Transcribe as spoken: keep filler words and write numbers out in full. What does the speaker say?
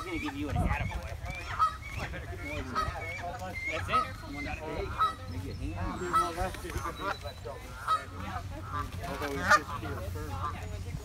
going to give you an attaboy. That's it. Make your hand. Although he's just here first.